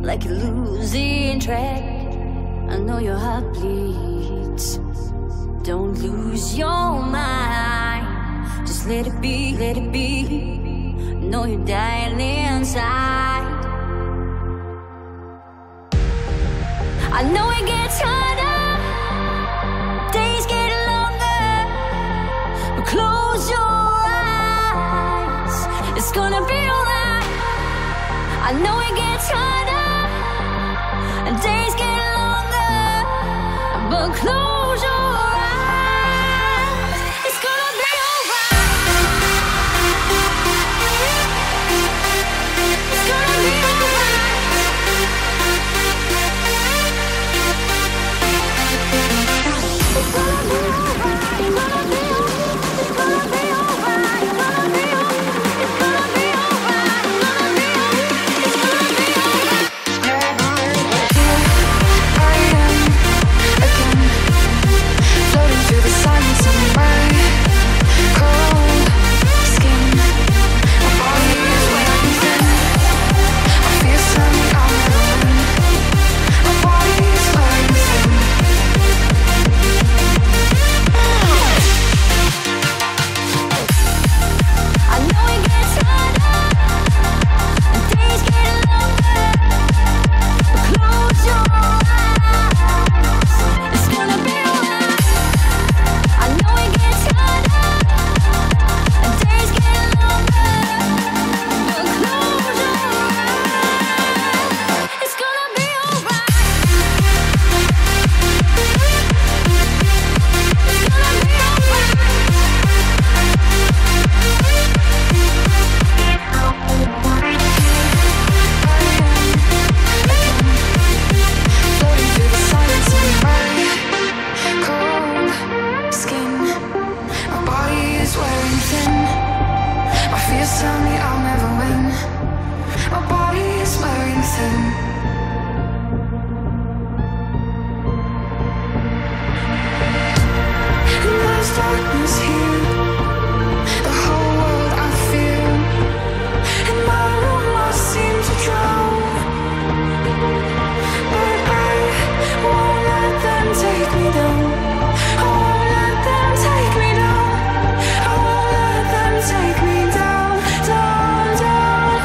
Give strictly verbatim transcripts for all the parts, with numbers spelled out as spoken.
like you're losing track. I know your heart bleeds. Don't lose your mind. Just let it be, let it be. I know you're dying inside. I know it gets harder, days get longer, but close your eyes, it's gonna be alright. I know it gets harder, and days get longer, but close your eyes, it's gonna be alright. It's gonna be alright. It's gonna be alright. It's gonna be alright. It's gonna be alright. It's gonna be alright. It's gonna be alright. It's gonna be alright. Here I am again, floating through the silence of my cold skin. My body is wearing thin. I feel something I'll never win. My body is wearing thin. I know it gets harder, and days get longer, but close your eyes, it's gonna be alright. I know it gets harder, and days get longer, but close your eyes, it's gonna be alright. It's gonna be alright. Floating through the silence of my cold skin. My body is wearing thin. My fears tell me I'll never win. My body is wearing thin. And there's darkness here. The whole world I feel. In my room I seem to drown, but I won't let them take me down. I won't let them take me down. I won't let them take me down, down, down.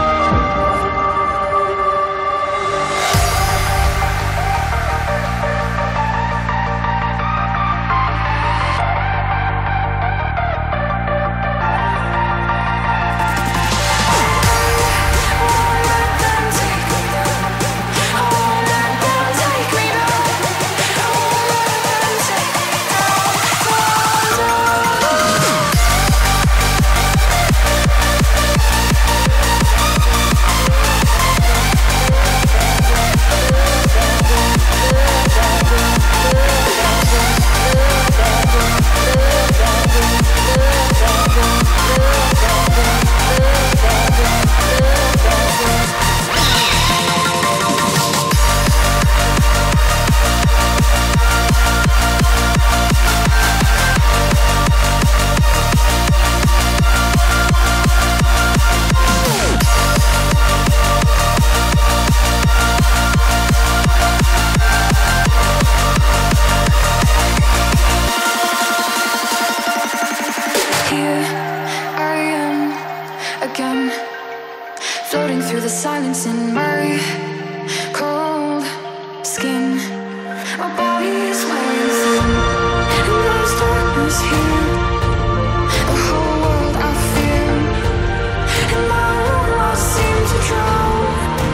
Here I am again, floating through the silence in my cold skin. My body is wearing thin, and there's darkness here. The whole world I feel. In my room I seem to drown,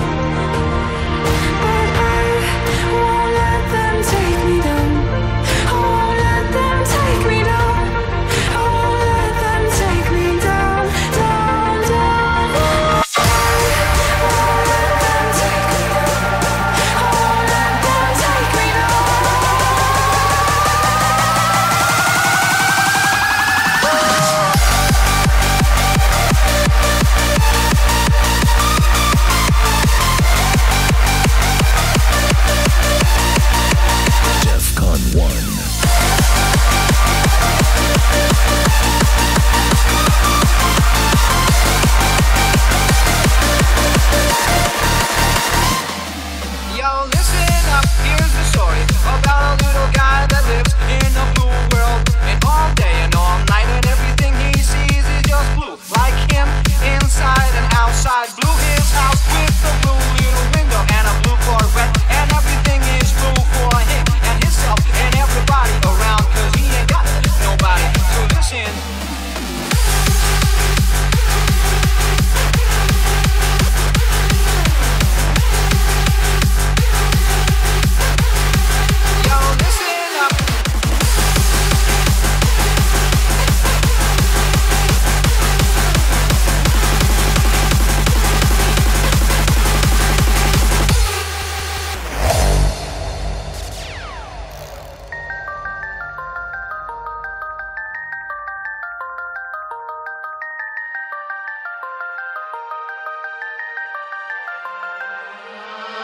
but I won't let them take me down. I won't let them take me down. I won't let them take me down, down, down. I won't let them take me down. I won't let them take me down.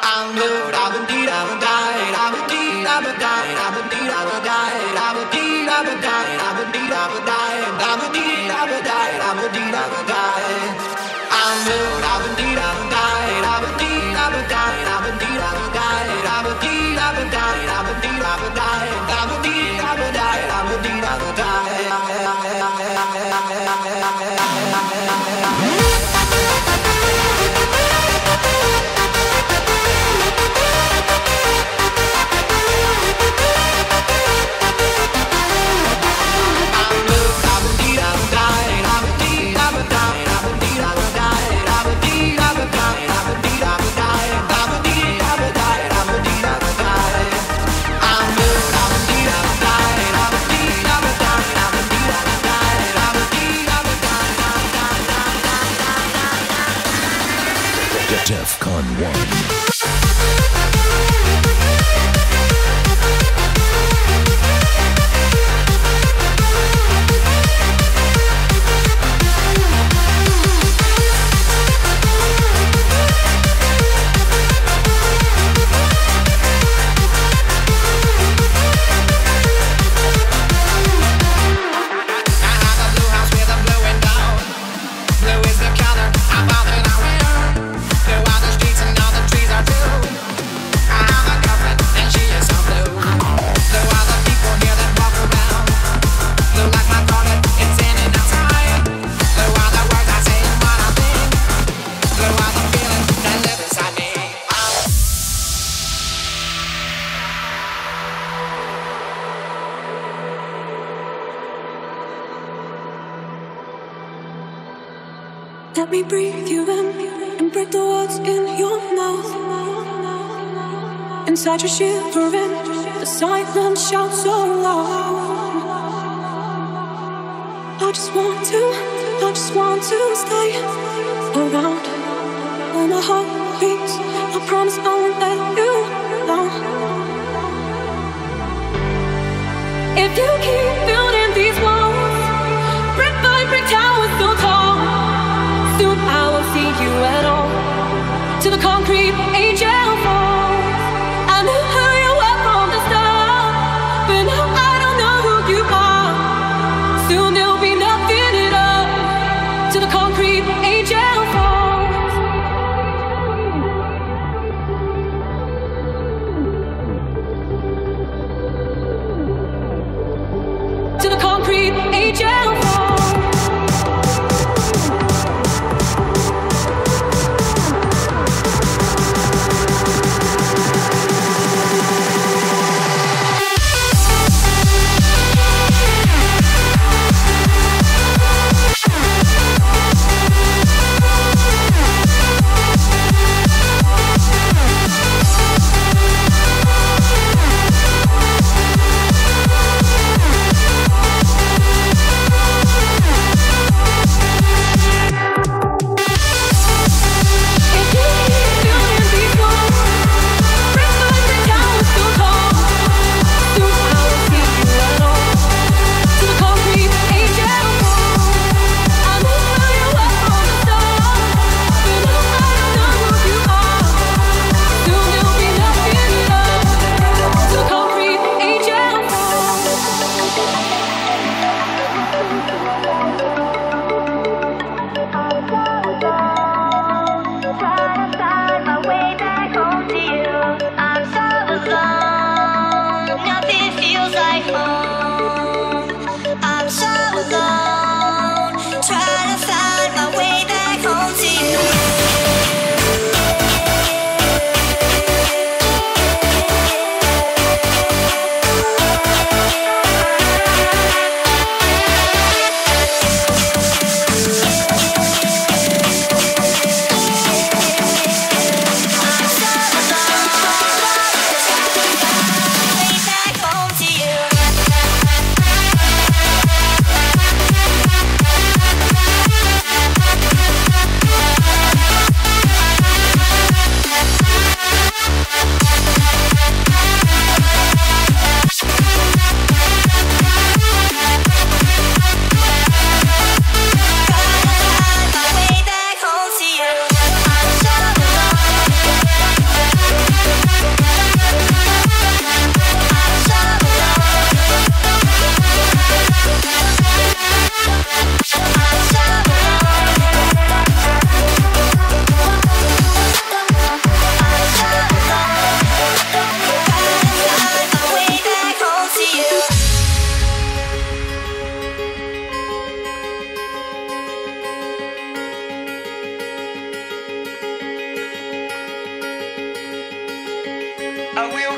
DEFCON one. Let me breathe you in and break the words in your mouth. Inside you're shivering, the silence shouts so loud. I just want to, I just want to stay around. When my heart beats, I promise I won't let you down. If you keep building these walls, brick by brick towers so tall, soon I won't see you at all. To the concrete angel falls. I knew who you were from the start, but now I don't know who you are. Soon there'll be nothing at all. To the concrete angel falls. To the concrete angel falls.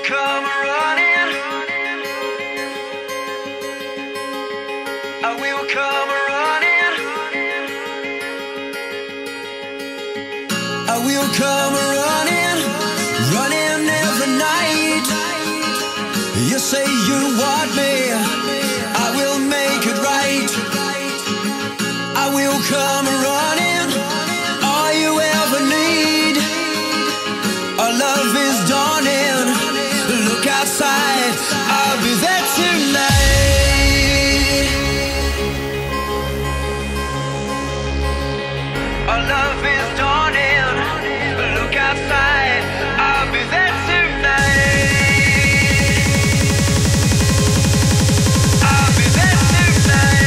come running. I will come running. I will come running, running every night. You say you want me, I will make it right. I will come running, all you ever need. Our love is dawning, look outside, I'll be there tonight. Our love is dawning, look outside, I'll be there tonight. I'll be there tonight.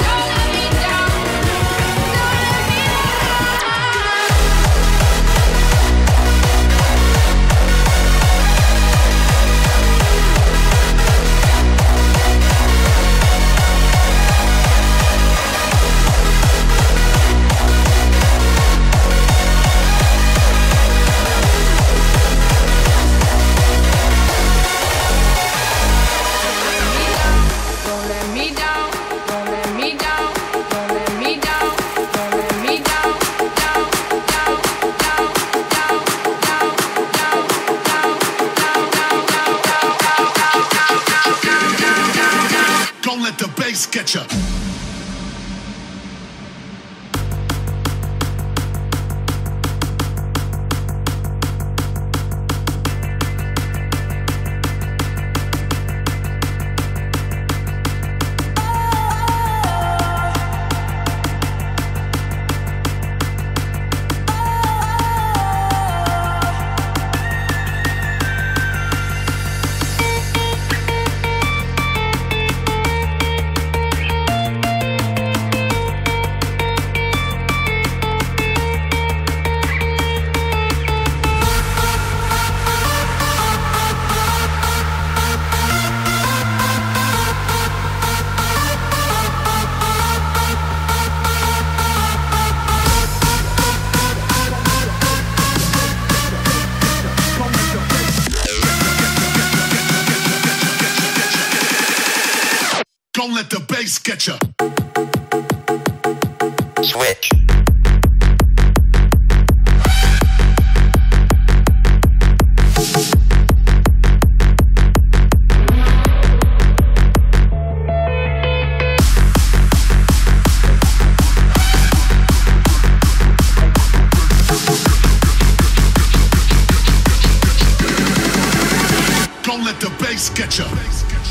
Don't let me down. let the bass get ya. Don't let the bass get ya. Switch. Don't let the bass get ya.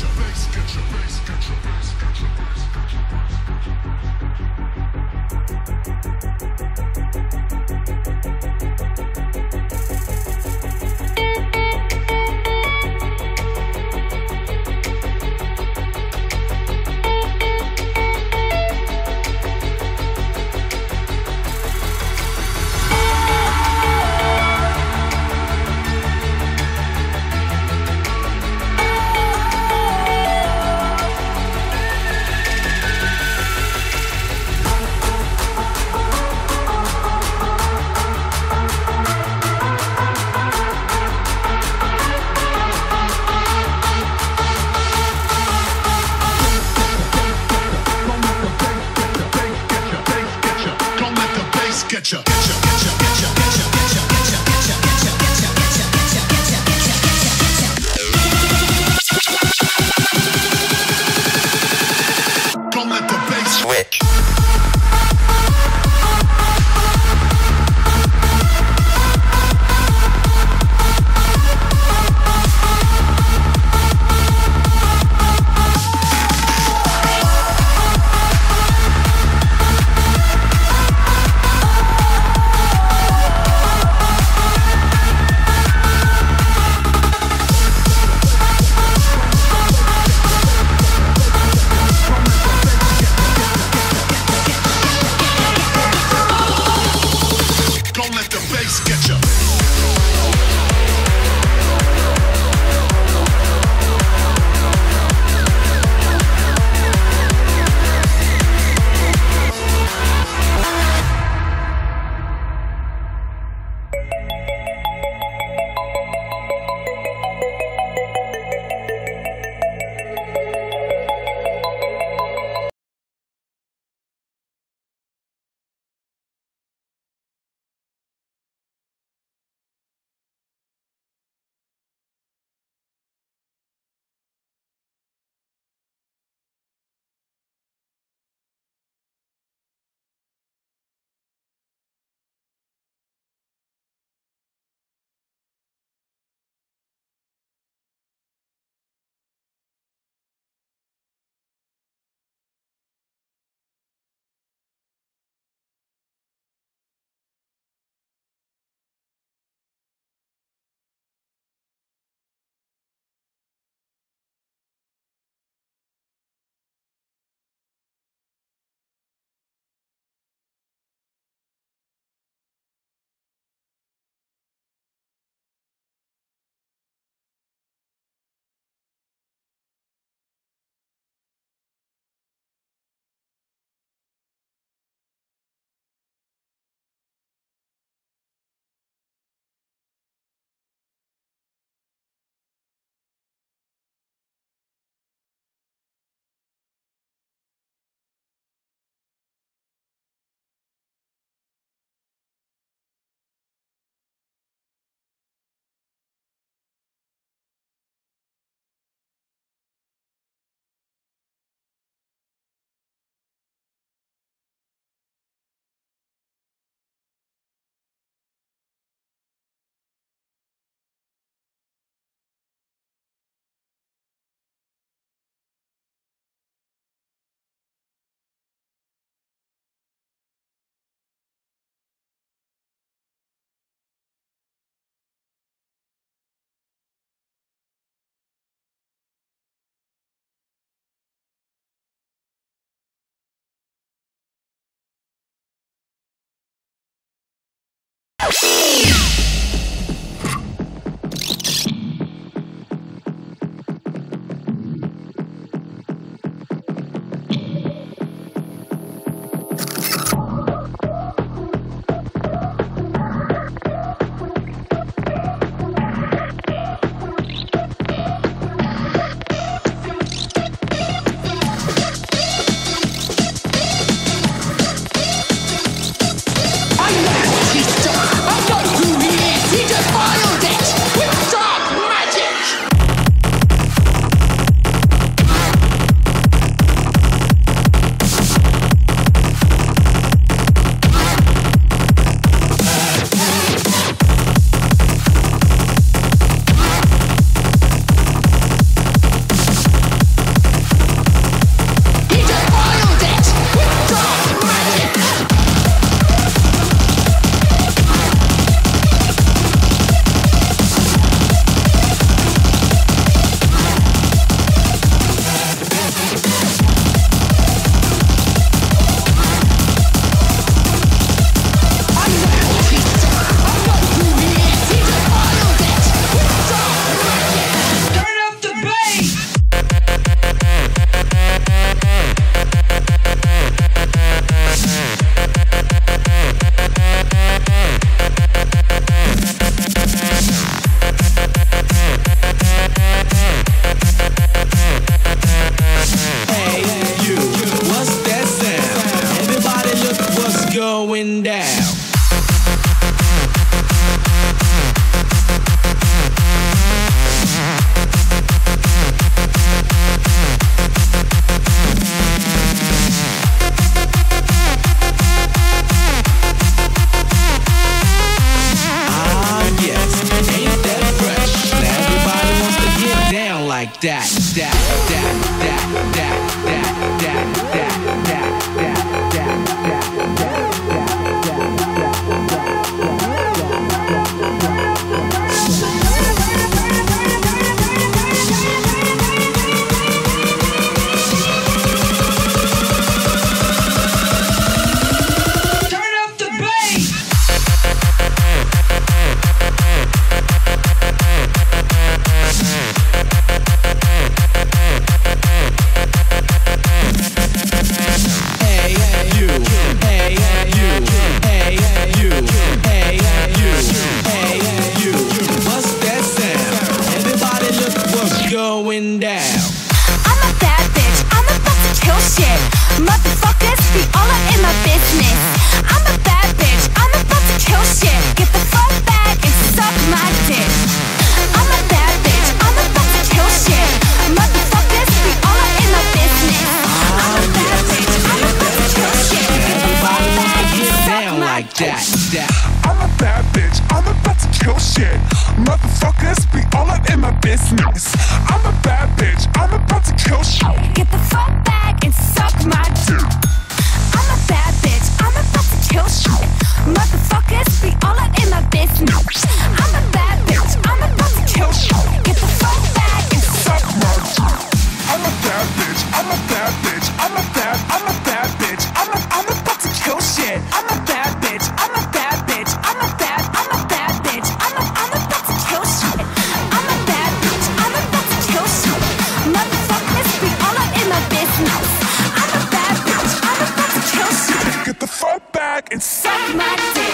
Getcha, getcha, getcha, getcha, getcha, getcha, getcha, getcha, getcha, getcha, getcha, getcha, getcha. Don't let the bass switch. Going down. I'm a bad bitch, I'm about to kill shit. Motherfuckers be all up in my business. I'm a bad bitch, I'm about to kill shit. Get the fuck back and suck my dick. I'm a bad bitch, I'm about to kill shit. Motherfuckers be all up in my business. I'm a bad bitch, I'm about to kill shit. Get the fuck back and suck my Like that, that. I'm a bad bitch, I'm about to kill shit. Motherfuckers be all up in my business. I'm a bad bitch, I'm about to kill shit. Get the fuck back and suck my dick. I'm a bad bitch, I'm about to kill shit. Motherfuckers be all up in my business. I'm a bad bitch, I'm about to kill shit. Get the fuck back and Suck my dick. I'm a bad bitch, I'm a bad bitch, I'm a bad, I'm a bad bitch. I'm a, I'm about to kill shit. I'm a bad bitch, I'm a bad bitch, I'm a bad, I'm a bad bitch. I'm a, I'm about to kill shit. I'm a bad bitch, I'm about to kill shit. Motherfuckers be all up in my business. I'm a bad bitch, I'm about to kill shit. Get the fuck back and suck. Suck my dick.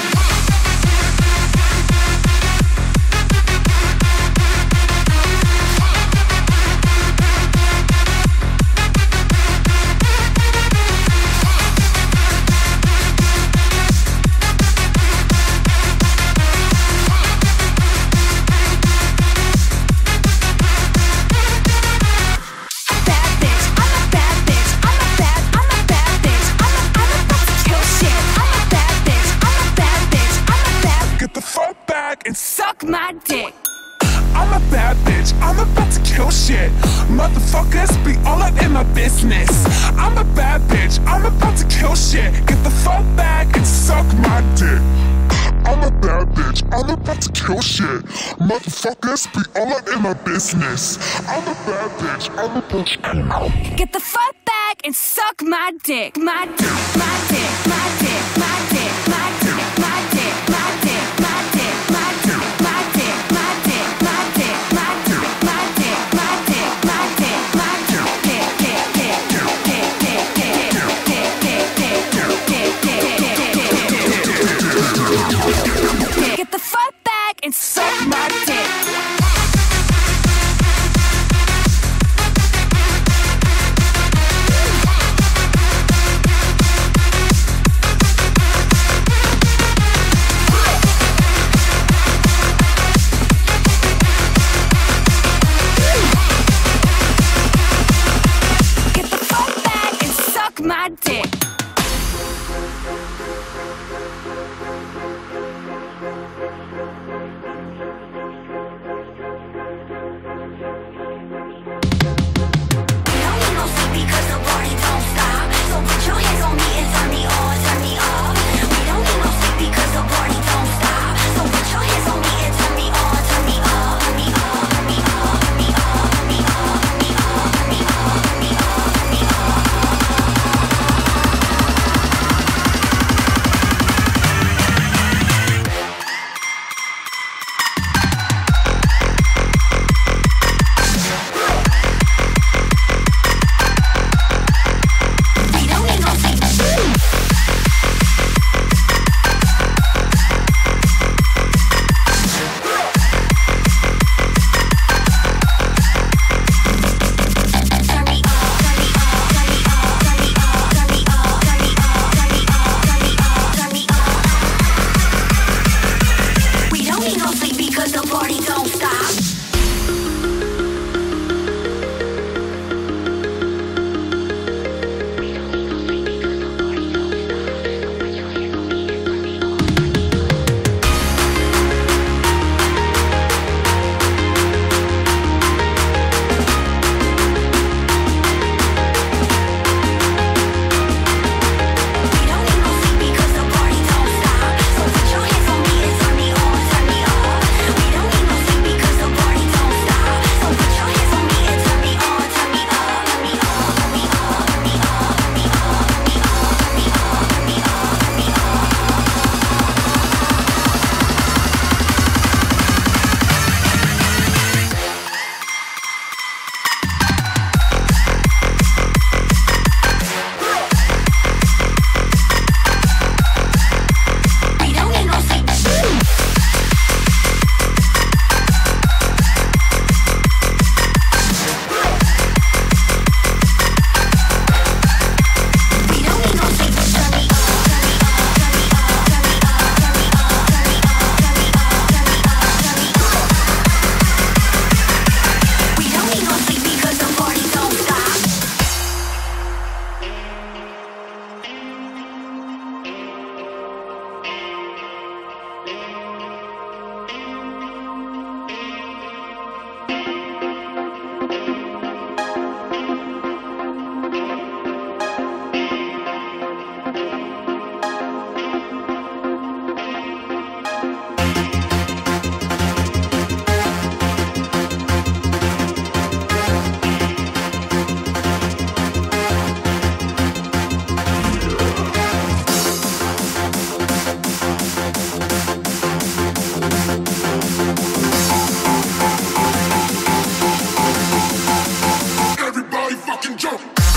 And suck my dick. I'm a bad bitch, I'm about to kill shit. Motherfuckers be all up in my business. I'm a bad bitch, I'm about to kill shit. Get the fuck back and suck my dick. I'm a bad bitch, I'm about to kill shit. Motherfuckers be all up in my business. I'm a bad bitch, I'm about to kill. Get the fuck back and suck my dick. My dick, my dick, my dick, my dick, my dick, my dick, my dick, my dick, my dick, my dick, my dick, my dick, my dick, my dick, my dick, my dick, my dick, dick, dick, dick, dick, dick, dick, dick, dick. Get the fuck back and suck my dick. My dick. fucking jump.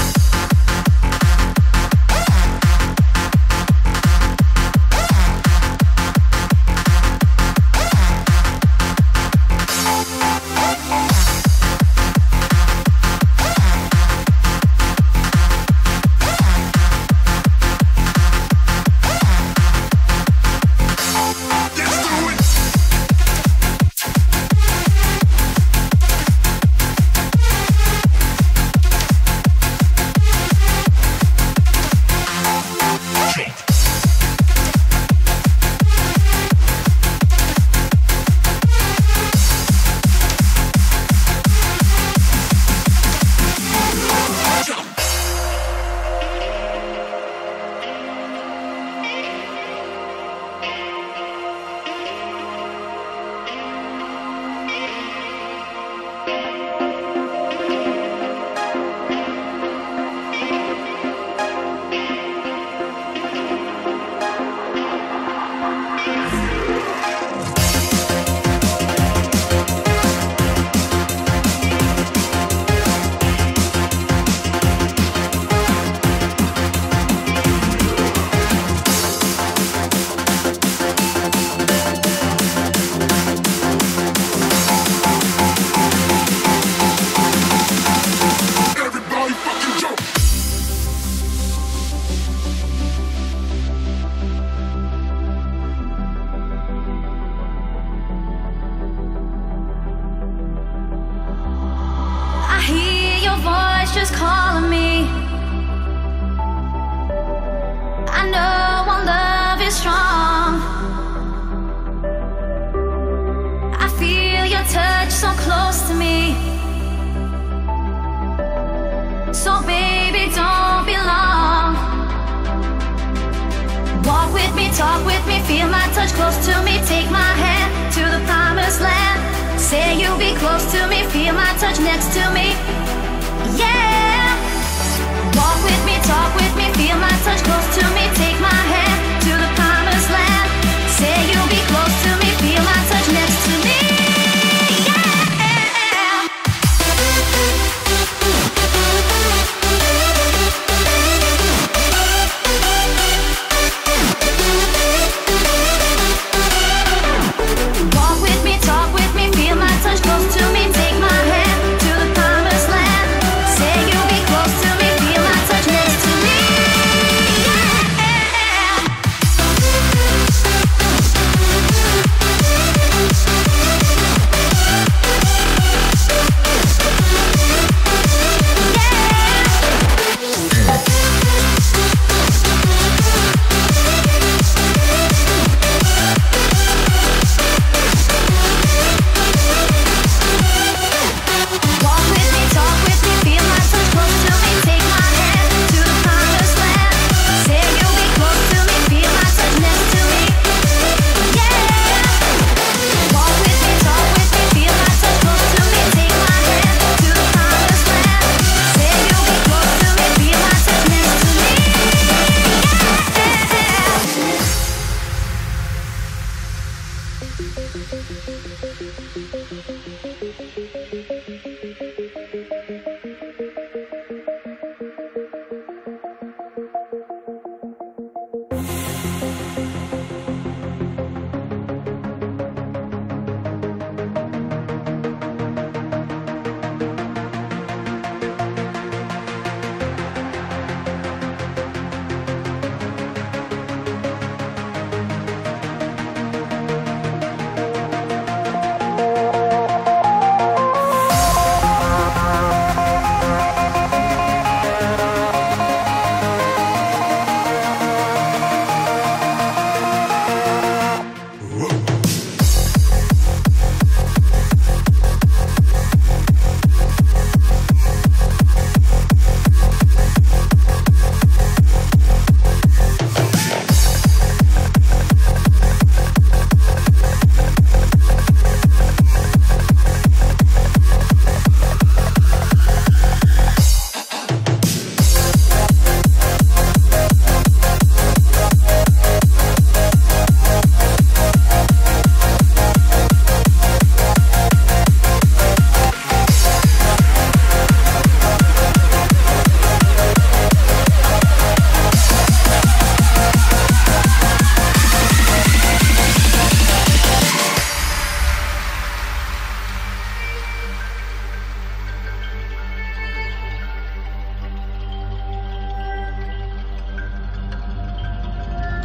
Just calling me. I know our love is strong. I feel your touch so close to me. So baby, don't be long. Walk with me, talk with me, feel my touch close to me. Take my hand to the promised land. Say you'll be close to me, feel my touch next to me. Yeah, walk with me, talk with me, feel my touch close to me. Take my hand to the promised land. Say you'll be close to me, feel my touch next to me. Walk with me, talk with me, feel my touch close to me. Take my hand to the promised land.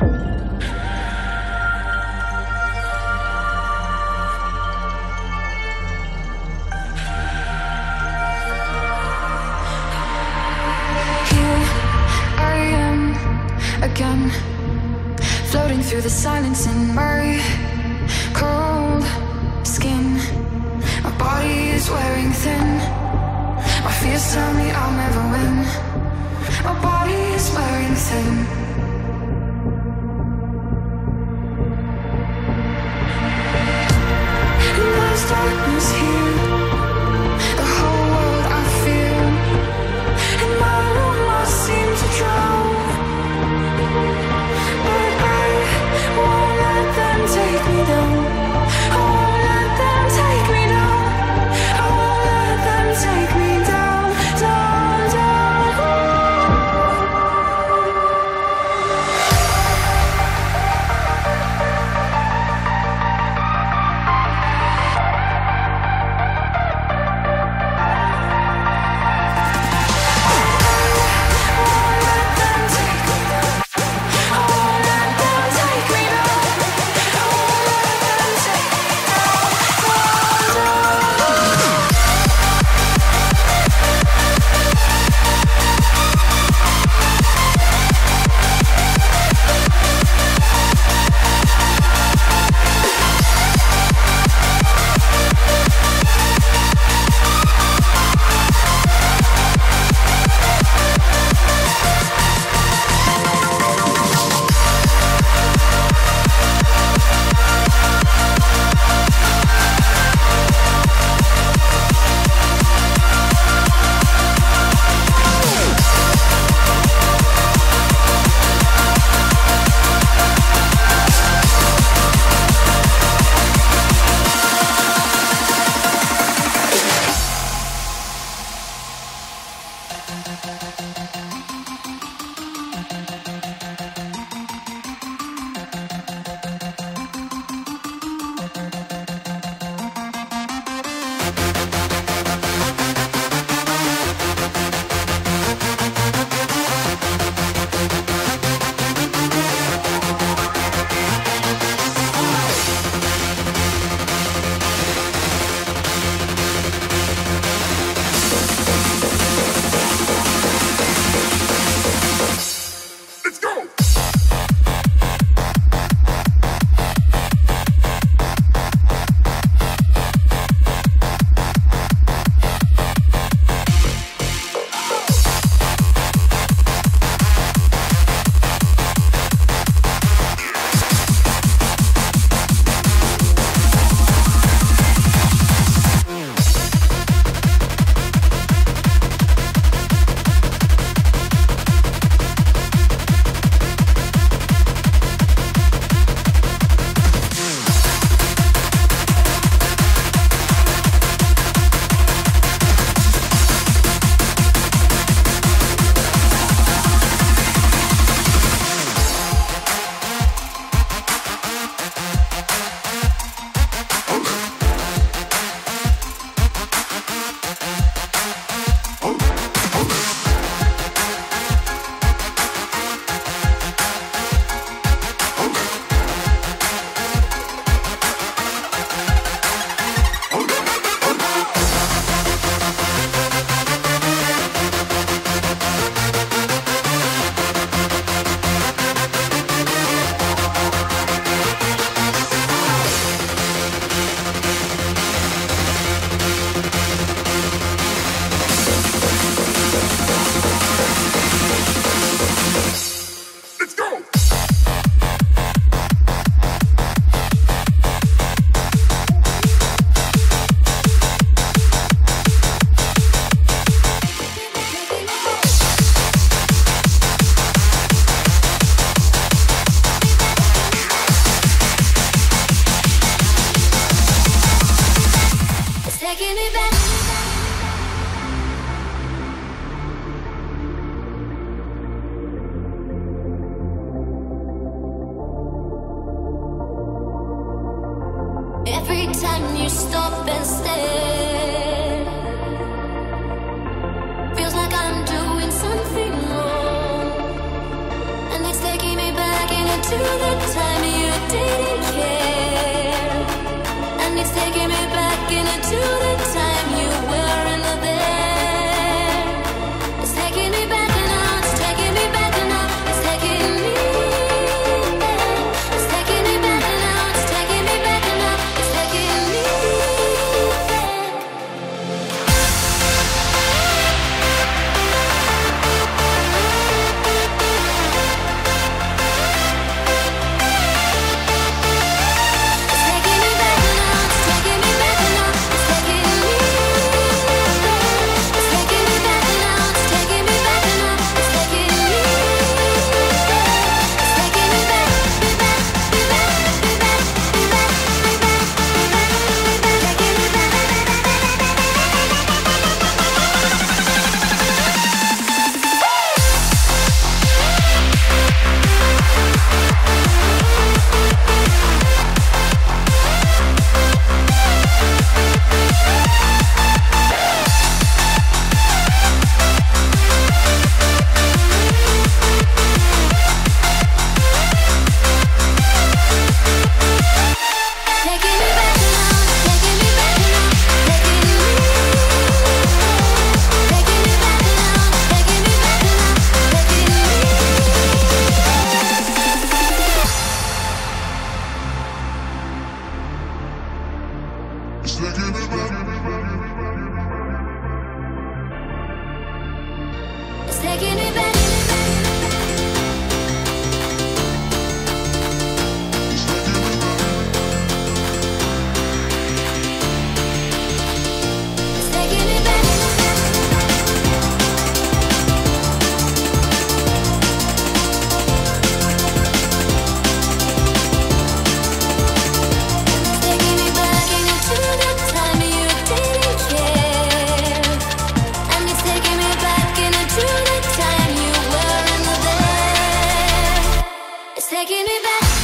Again, floating through the silence in my cold skin. My body is wearing thin. My fears tell me I'll never win. My body is wearing thin. And there's darkness here. The whole world I feel. In my room I seem to drown. But I won't let them take me down. I won't let them take me down. I won't let them take me down, down, down. Every time you stop and stare, feels like I'm doing something wrong, and it's taking me back into didn't care. And it's taking me back into the time you weren't there. It's taking me back now, it's taking me back now, it's taking me back. It's taking me back now, it's taking me back now, it's taking me back. It's taking me back now, it's taking me back now, it's taking me back. It's taking me back now, it's taking me back now, it's taking me back. It's taking me back, be back, be back, be back, be back, be back, be back, be back, taking me back. Taking me back now, taking me back now, taking me. Taking me back now, taking me back now, taking me. It's taking me back. It's taking me back. It's taking me back. It's taking me back. Taking me back into the time you didn't care. And it's taking me back into the time you weren't there. It's taking me back.